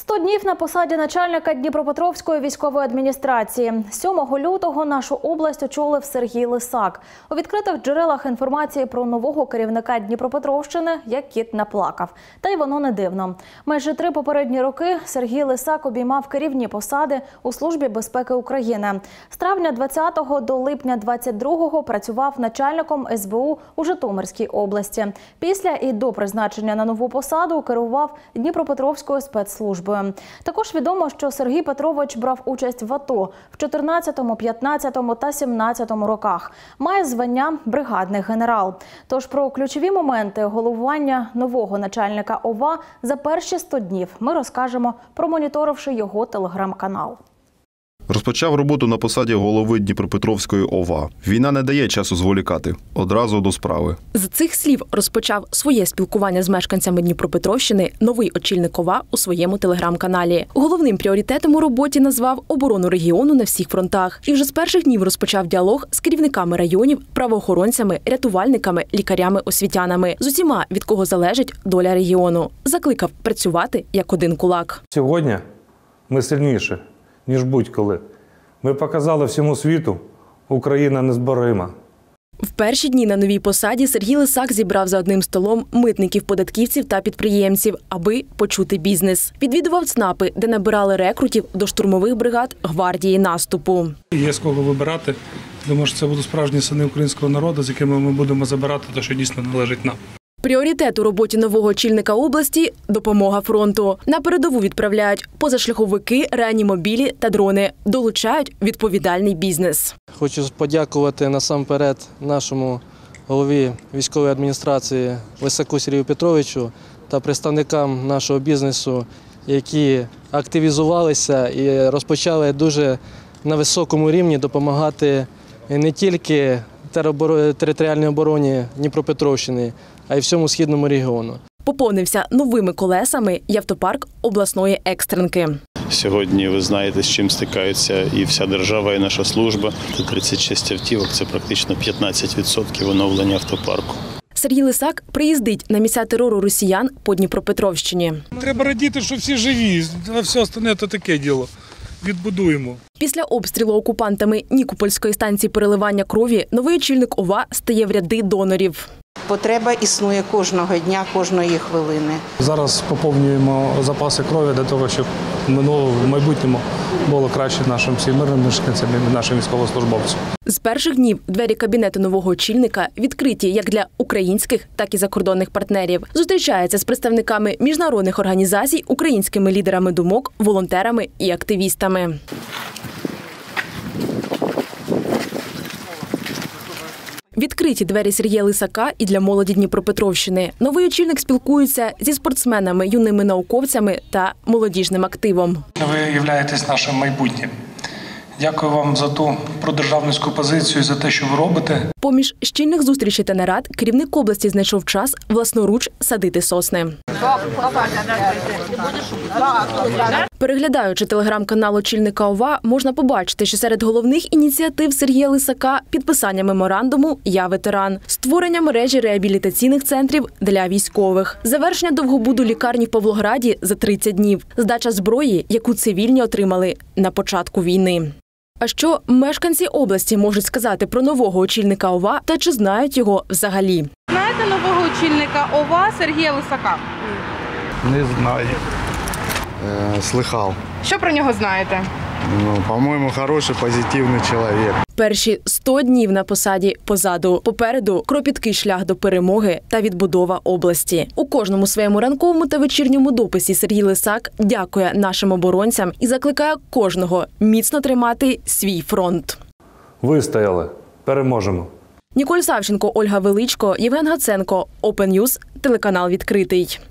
100 днів на посаді начальника Дніпропетровської військової адміністрації. 7 лютого нашу область очолив Сергій Лисак. У відкритих джерелах інформації про нового керівника Дніпропетровщини як кіт наплакав. Та й воно не дивно. Майже 3 попередні роки Сергій Лисак обіймав керівні посади у Службі безпеки України. З травня 20-го до липня 22-го працював начальником СБУ у Житомирській області. Після і до призначення на нову посаду керував Дніпропетровською спецслужбою. Також відомо, що Сергій Петрович брав участь в АТО в 14-му, 15-му та 17-му роках. Має звання бригадний генерал. Тож про ключові моменти головування нового начальника ОВА за перші 100 днів ми розкажемо, промоніторивши його телеграм-канал. Розпочав роботу на посаді голови Дніпропетровської ОВА. Війна не дає часу зволікати. Одразу до справи. З цих слів розпочав своє спілкування з мешканцями Дніпропетровщини новий очільник ОВА у своєму телеграм-каналі. Головним пріоритетом у роботі назвав оборону регіону на всіх фронтах. І вже з перших днів розпочав діалог з керівниками районів, правоохоронцями, рятувальниками, лікарями, освітянами. З усіма, від кого залежить доля регіону. Закликав працювати як один кулак. Сьогодні ми сильніші, ніж будь-коли. Ми показали всьому світу, Україна незборима. В перші дні на новій посаді Сергій Лисак зібрав за одним столом митників, податківців та підприємців, аби почути бізнес. Відвідував ЦНАПи, де набирали рекрутів до штурмових бригад гвардії наступу. Є з кого вибирати. Думаю, що це будуть справжні сини українського народу, з якими ми будемо забирати те, що дійсно належить нам. Пріоритет у роботі нового очільника області – допомога фронту. На передову відправляють позашляховики, реанімобілі та дрони. Долучають відповідальний бізнес. Хочу подякувати насамперед нашому голові військової адміністрації Лисаку Сергію Петровичу та представникам нашого бізнесу, які активізувалися і розпочали дуже на високому рівні допомагати не тільки територіальній обороні Дніпропетровщини, а й всьому східному регіону. Поповнився новими колесами й автопарк обласної екстренки. Сьогодні ви знаєте, з чим стикаються і вся держава, і наша служба. Це 36 автівок, це практично 15% оновлення автопарку. Сергій Лисак приїздить на місця терору росіян по Дніпропетровщині. Треба радіти, що всі живі, а все остальне – це таке діло. Відбудуємо. Після обстрілу окупантами Нікопольської станції переливання крові новий очільник ОВА стає в ряди донорів. Потреба існує кожного дня, кожної хвилини. Зараз поповнюємо запаси крові для того, щоб в майбутньому було краще нашим всім мирним мешканцям і нашим військовослужбовцям. З перших днів двері кабінету нового очільника відкриті як для українських, так і закордонних партнерів. Зустрічається з представниками міжнародних організацій, українськими лідерами думок, волонтерами і активістами. Відкриті двері Сергія Лисака і для молоді Дніпропетровщини. Новий очільник спілкується зі спортсменами, юними науковцями та молодіжним активом. Ви являєтесь нашим майбутнім. Дякую вам за ту продержавницьку позицію, за те, що ви робите. Поміж щільних зустрічей та нарад керівник області знайшов час власноруч садити сосни. Переглядаючи телеграм-канал очільника ОВА, можна побачити, що серед головних ініціатив Сергія Лисака – підписання меморандуму «Я ветеран», створення мережі реабілітаційних центрів для військових, завершення довгобуду лікарні в Павлограді за 30 днів, здача зброї, яку цивільні отримали на початку війни. А що мешканці області можуть сказати про нового очільника ОВА та чи знають його взагалі? Знаєте нового очільника ОВА Сергія Лисака? Не знаю. Слыхал. Що про нього знаєте? По-моєму, хороший, позитивний чоловік. Перші 100 днів на посаді позаду. Попереду кропіткий шлях до перемоги та відбудова області. У кожному своєму ранковому та вечірньому дописі Сергій Лисак дякує нашим оборонцям і закликає кожного міцно тримати свій фронт. Вистояли. Переможемо. Ніколь Савченко, Ольга Величко, Євген Гаценко, Open News, телеканал «Відкритий».